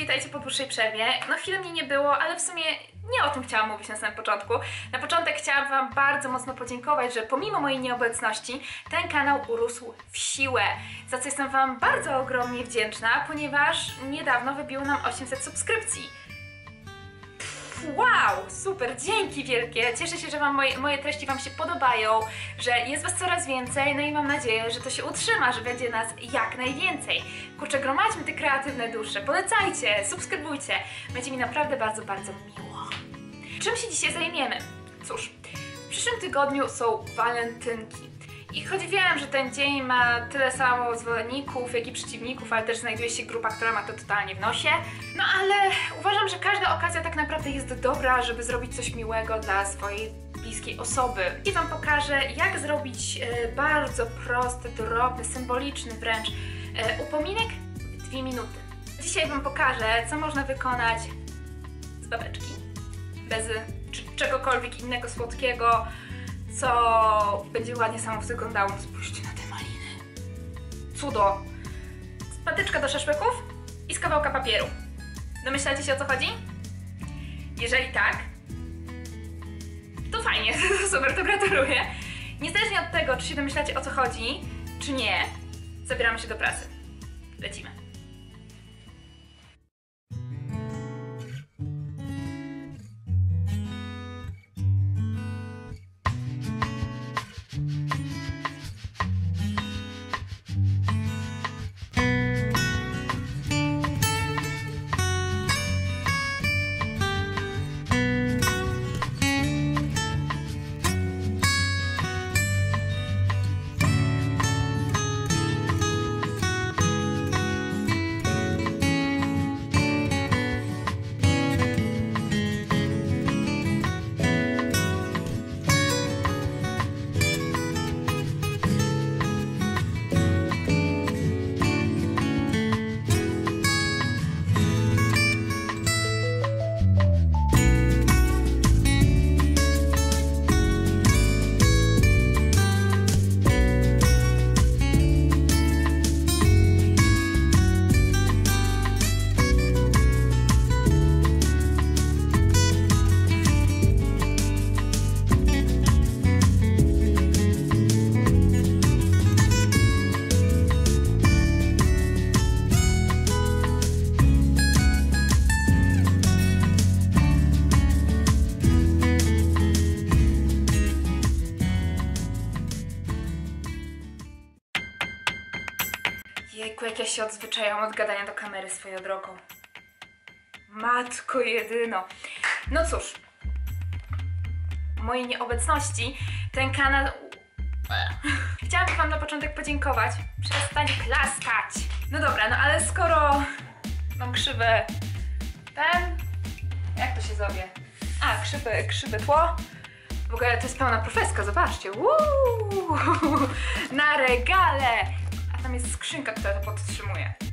witajcie po dłuższej przerwie. No chwilę mnie nie było, ale w sumie nie o tym chciałam mówić na samym początku. Na początek chciałam Wam bardzo mocno podziękować, że pomimo mojej nieobecności ten kanał urósł w siłę, za co jestem Wam bardzo ogromnie wdzięczna, ponieważ niedawno wybiło nam 800 subskrypcji. Wow, super, dzięki wielkie. Cieszę się, że moje treści Wam się podobają, że jest Was coraz więcej, no i mam nadzieję, że to się utrzyma, że będzie nas jak najwięcej. Kurczę, gromadźmy te kreatywne dusze, polecajcie, subskrybujcie. Będzie mi naprawdę bardzo, bardzo miło. Czym się dzisiaj zajmiemy? Cóż, w przyszłym tygodniu są walentynki. I choć wiem, że ten dzień ma tyle samo zwolenników, jak i przeciwników, ale też znajduje się grupa, która ma to totalnie w nosie. No ale uważam, że każda okazja tak naprawdę jest dobra, żeby zrobić coś miłego dla swojej bliskiej osoby. I Wam pokażę, jak zrobić bardzo prosty, drobny, symboliczny wręcz upominek w 2 minuty. Dzisiaj Wam pokażę, co można wykonać z babeczki, bez czegokolwiek innego słodkiego, co będzie ładnie samo wyglądało. Spójrzcie na te maliny. Cudo! Patyczka do szaszłyków i z kawałka papieru. Domyślacie się, o co chodzi? Jeżeli tak, to fajnie, super, to gratuluję. Niezależnie od tego, czy się domyślacie, o co chodzi, czy nie, zabieramy się do pracy. Lecimy. Jejku, jak ja się odzwyczaiłam od gadania do kamery swoją drogą. Matko jedyno. No cóż, w mojej nieobecności ten kanał... Chciałabym Wam na początek podziękować. Przestań klaskać. No dobra, no ale skoro mam krzywe... Jak to się zowie? A, krzywe tło. W ogóle to jest pełna profeska, zobaczcie. Na regale! Tam jest skrzynka, która to podtrzymuje.